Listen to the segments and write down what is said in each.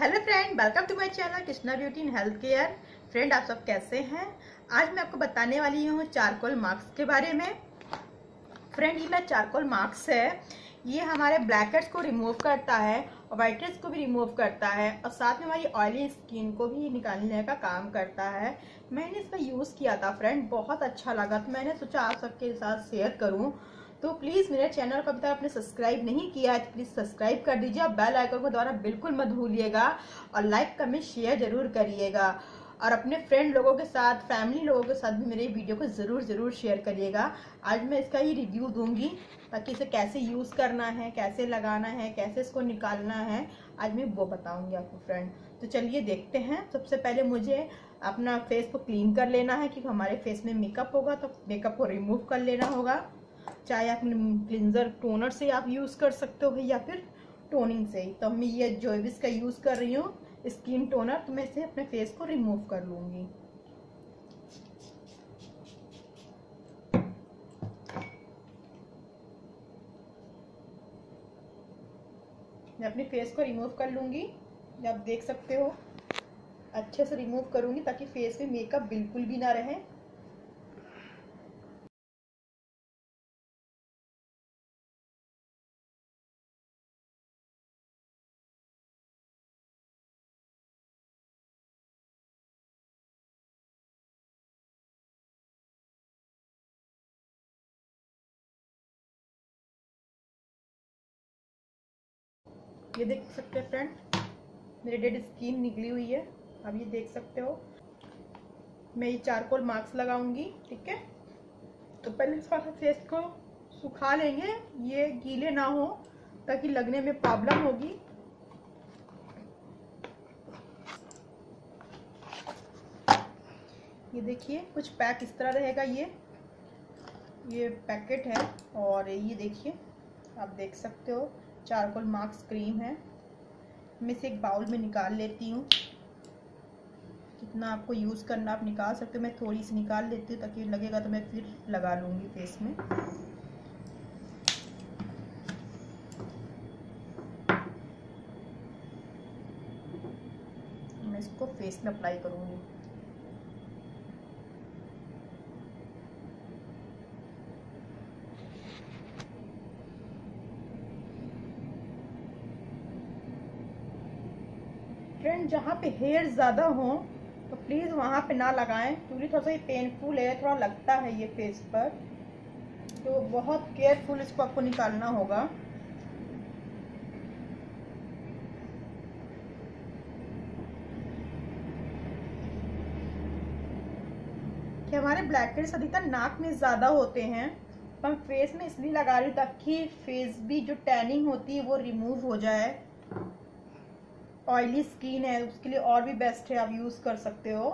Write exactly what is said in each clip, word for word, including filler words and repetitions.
Hello friend, welcome to my channel Krishna beauty and health care. Friend, आप सब कैसे हैं? आज मैं आपको बताने वाली हूँ चारकोल मास्क के बारे में। फ्रेंड, ये मेरा चारकोल मास्क है। ये हमारे ब्लैक हेड्स को रिमूव करता है और व्हाइट हेड्स को भी रिमूव करता है और साथ में हमारी ऑयली स्किन को भी निकालने का काम करता है। मैंने इसका यूज़ किया था फ्रेंड, बहुत अच्छा लगा, तो मैंने सोचा आप सबके साथ शेयर करूँ। तो प्लीज़ मेरे चैनल को अभी तक आपने सब्सक्राइब नहीं किया है तो प्लीज़ सब्सक्राइब कर दीजिए और बेल आइकन को द्वारा बिल्कुल मत भूलिएगा और लाइक कमेंट शेयर जरूर करिएगा और अपने फ्रेंड लोगों के साथ, फैमिली लोगों के साथ भी मेरे वीडियो को ज़रूर ज़रूर शेयर करिएगा। आज मैं इसका ही रिव्यू दूंगी ताकि इसे कैसे यूज़ करना है, कैसे लगाना है, कैसे इसको निकालना है, आज मैं वो बताऊंगी आपको फ्रेंड। तो चलिए देखते हैं। सबसे पहले मुझे अपना फेस को क्लीन कर लेना है क्योंकि हमारे फेस में मेकअप होगा तो मेकअप को रिमूव कर लेना होगा। चाहे आप क्लिंजर टोनर से आप यूज़ कर सकते हो या फिर टोनिंग से ही। तो मैं ये जोइविस का यूज़ कर रही हूँ स्किन टोनर, तो मैं इसे अपने फेस को रिमूव कर लूँगी। मैं अपने फेस को रिमूव कर लूँगी। आप देख सकते हो अच्छे से रिमूव करूँगी ताकि फेस में मेकअप बिल्कुल भी ना रहे। ये देख सकते हैं फ्रेंड, मेरी डेड स्किन निकली हुई है। अब ये देख सकते हो। मैं ये चारकोल मास्क लगाऊंगी, ठीक है। तो पहले इस फेस को सुखा लेंगे, ये गीले ना हो ताकि लगने में प्रॉब्लम होगी। ये देखिए कुछ पैक इस तरह रहेगा। ये ये पैकेट है और ये देखिए आप देख सकते हो चारकोल मास्क क्रीम है। मैं इसे एक बाउल में निकाल लेती हूँ। जितना आपको यूज़ करना आप निकाल सकते हो। मैं थोड़ी सी निकाल लेती हूँ ताकि लगेगा तो मैं फिर लगा लूँगी फेस में। मैं इसको फेस में अप्लाई करूँगी। फ्रेंड, जहाँ पे हेयर ज़्यादा हो तो प्लीज़ वहाँ पे ना लगाएं क्योंकि थोड़ा सा ये पेनफुल है, थोड़ा लगता है ये फेस पर, तो बहुत केयरफुल इसको आपको निकालना होगा। कि हमारे ब्लैक हेड्स अधिकतर नाक में ज़्यादा होते हैं, तो हम फेस में इसलिए लगा रही हूँ ताकि फेस भी जो टैनिंग होती है वो रिमूव हो जाए। ऑयली स्किन है उसके लिए और भी बेस्ट है, आप यूज़ कर सकते हो।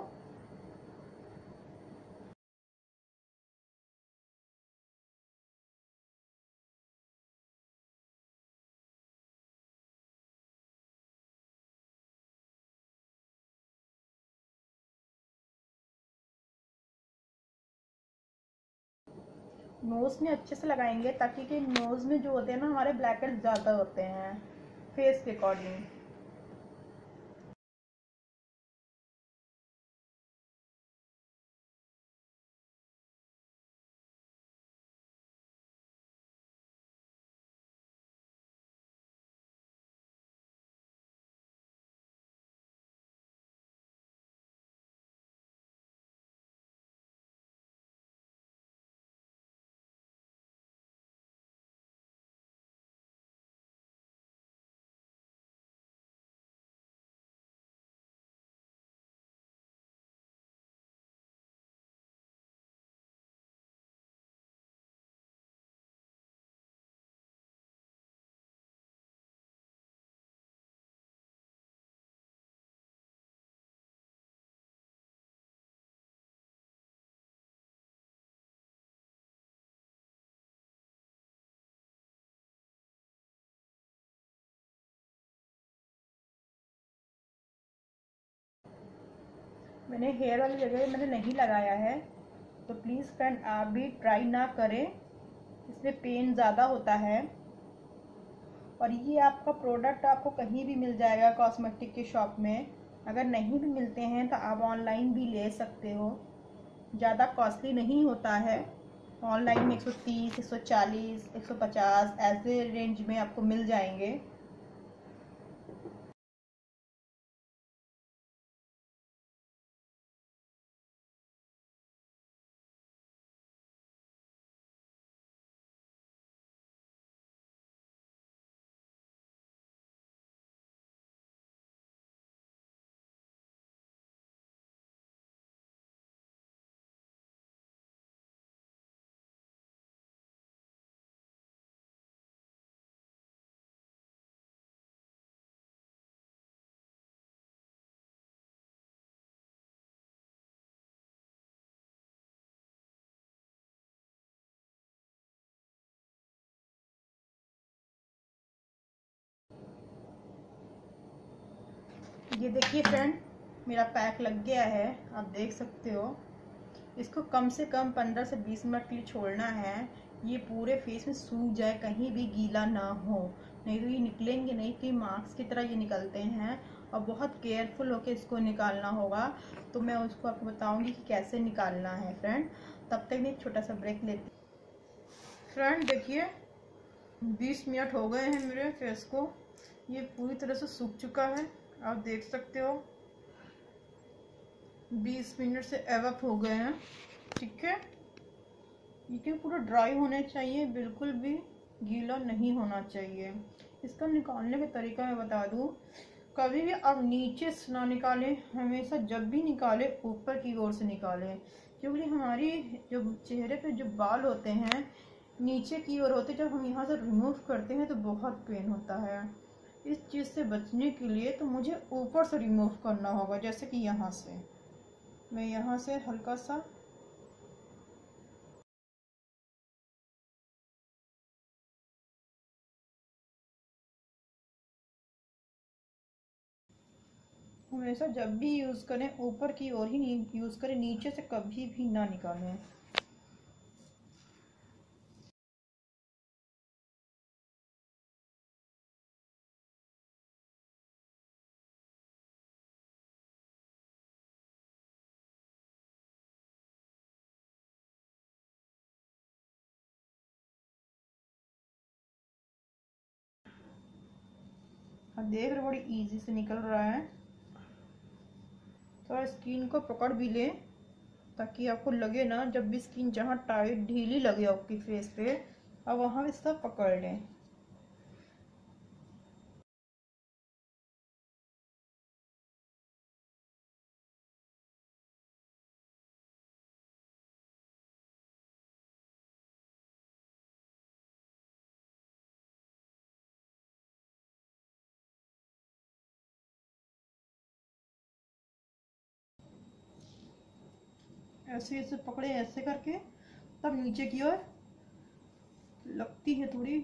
नोज़ में अच्छे से लगाएंगे ताकि कि नोज़ में जो होते हैं ना हमारे ब्लैक हेड्स ज़्यादा होते हैं फेस के अकॉर्डिंग। मैंने हेयर वाली जगह मैंने नहीं लगाया है, तो प्लीज़ फ्रेंड आप भी ट्राई ना करें, इसमें पेन ज़्यादा होता है। और ये आपका प्रोडक्ट आपको कहीं भी मिल जाएगा कॉस्मेटिक के शॉप में। अगर नहीं भी मिलते हैं तो आप ऑनलाइन भी ले सकते हो, ज़्यादा कॉस्टली नहीं होता है। ऑनलाइन में एक सौ तीस, एक सौ चालीस, एक सौ पचास ऐसे रेंज में आपको मिल जाएंगे। ये देखिए फ्रेंड, मेरा पैक लग गया है, आप देख सकते हो। इसको कम से कम पंद्रह से बीस मिनट के लिए छोड़ना है। ये पूरे फेस में सूख जाए, कहीं भी गीला ना हो, नहीं तो ये निकलेंगे नहीं कि मार्क्स की तरह ये निकलते हैं। और बहुत केयरफुल होकर इसको निकालना होगा। तो मैं उसको आपको बताऊंगी कि कैसे निकालना है फ्रेंड। तब तक मैं एक छोटा सा ब्रेक लेती हूँ। फ्रेंड देखिए, बीस मिनट हो गए हैं मेरे फेस को, ये पूरी तरह से सूख चुका है, आप देख सकते हो। बीस मिनट से एवअप हो गए हैं, ठीक है। ये पूरा ड्राई होने चाहिए, बिल्कुल भी गीला नहीं होना चाहिए। इसका निकालने का तरीका मैं बता दूं, कभी भी आप नीचे से ना निकालें, हमेशा जब भी निकालें ऊपर की ओर से निकालें। क्योंकि हमारी जो चेहरे पे जो बाल होते हैं नीचे की ओर होते, जब हम यहाँ से रिमूव करते हैं तो बहुत पेन होता है। इस चीज़ से बचने के लिए तो मुझे ऊपर से रिमूव करना होगा, जैसे कि यहाँ से मैं यहाँ से हल्का सा हमेशा जब भी यूज़ करें ऊपर की ओर ही यूज़ करें, नीचे से कभी भी ना निकालें। आप देख रहे, बड़ी इजी से निकल रहा है। थोड़ा स्किन को पकड़ भी लें ताकि आपको लगे ना, जब भी स्किन जहाँ टाइट ढीली लगे आपकी फेस पे, अब वहाँ भी सब पकड़ लें। ऐसे ऐसे पकड़े, ऐसे करके तब नीचे की ओर लगती है थोड़ी।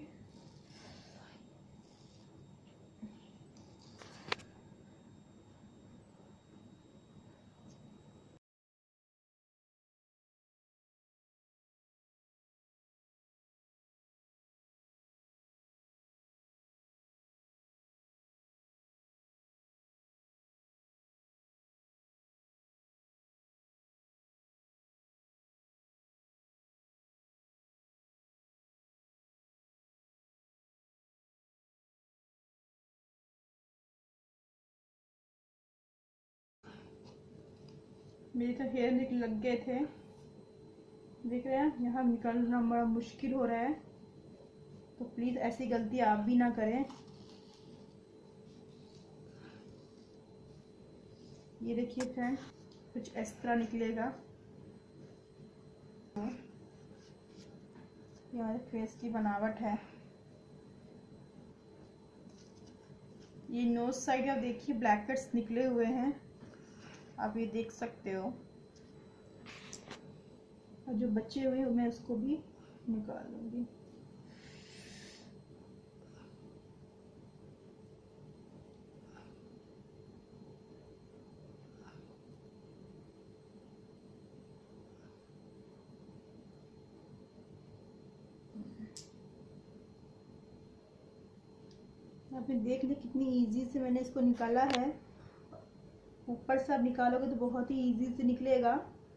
मेरे तो हेयर निकल लग गए थे, देख रहे हैं, यहाँ निकालना बड़ा मुश्किल हो रहा है। तो प्लीज़ ऐसी गलती आप भी ना करें। ये देखिए फ्रेंड, कुछ इस तरह निकलेगा। ये हमारे फेस की बनावट है। ये नोज साइड आप देखिए, ब्लैक कट्स निकले हुए हैं, आप ये देख सकते हो। और जो बचे हुए मैं उसको भी निकाल लूंगी। आपने देख लिया कितनी इजी से मैंने इसको निकाला है। ऊपर से आप निकालोगे तो बहुत ही इजी से निकलेगा।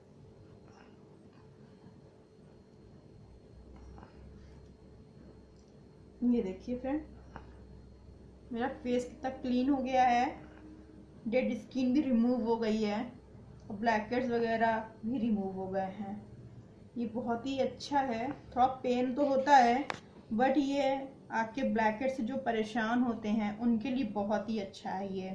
ये देखिए फ्रेंड, मेरा फेस कितना क्लीन हो गया है, डेड स्किन भी रिमूव हो गई है और ब्लैकहेड्स वगैरह भी रिमूव हो गए हैं। ये बहुत ही अच्छा है। थोड़ा पेन तो होता है बट ये आपके ब्लैकहेड से जो परेशान होते हैं उनके लिए बहुत ही अच्छा है। ये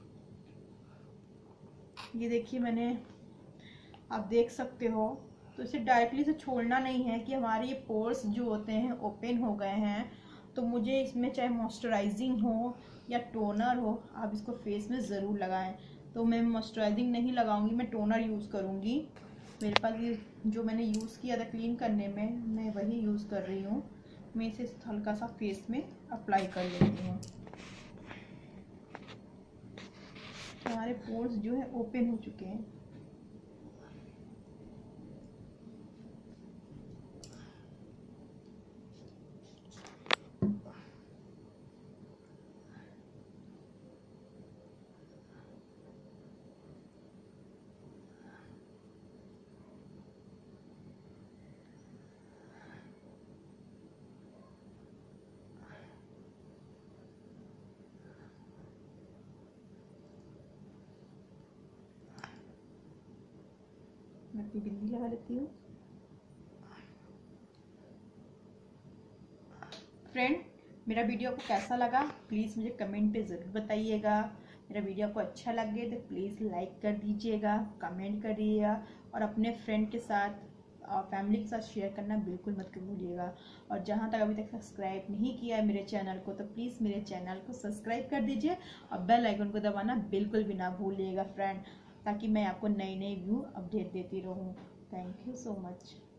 ये देखिए, मैंने आप देख सकते हो। तो इसे डायरेक्टली से छोड़ना नहीं है कि हमारे ये पोर्स जो होते हैं ओपन हो गए हैं, तो मुझे इसमें चाहे मॉइस्चराइजिंग हो या टोनर हो, आप इसको फेस में ज़रूर लगाएं। तो मैं मॉइस्चराइजिंग नहीं लगाऊंगी, मैं टोनर यूज़ करूंगी। मेरे पास ये जो मैंने यूज़ किया था क्लीन करने में, मैं वही यूज़ कर रही हूँ। मैं इसे हल्का सा फेस में अप्लाई कर लेती हूँ। हमारे पोर्स जो है ओपन हो चुके हैं। मैं अपनी बिंदी लगा लेती हूँ। फ्रेंड, मेरा वीडियो आपको कैसा लगा प्लीज़ मुझे कमेंट पे ज़रूर बताइएगा। मेरा वीडियो आपको अच्छा लगे तो प्लीज़ लाइक कर दीजिएगा, कमेंट करिएगा और अपने फ्रेंड के साथ और फैमिली के साथ शेयर करना बिल्कुल मत भूलिएगा। और जहाँ तक अभी तक सब्सक्राइब नहीं किया है मेरे चैनल को, तो प्लीज़ मेरे चैनल को सब्सक्राइब कर दीजिए और बेल आइकन को दबाना बिल्कुल भी ना भूलिएगा फ्रेंड, ताकि मैं आपको नई नई व्यू अपडेट देती रहूँ। Thank you so much.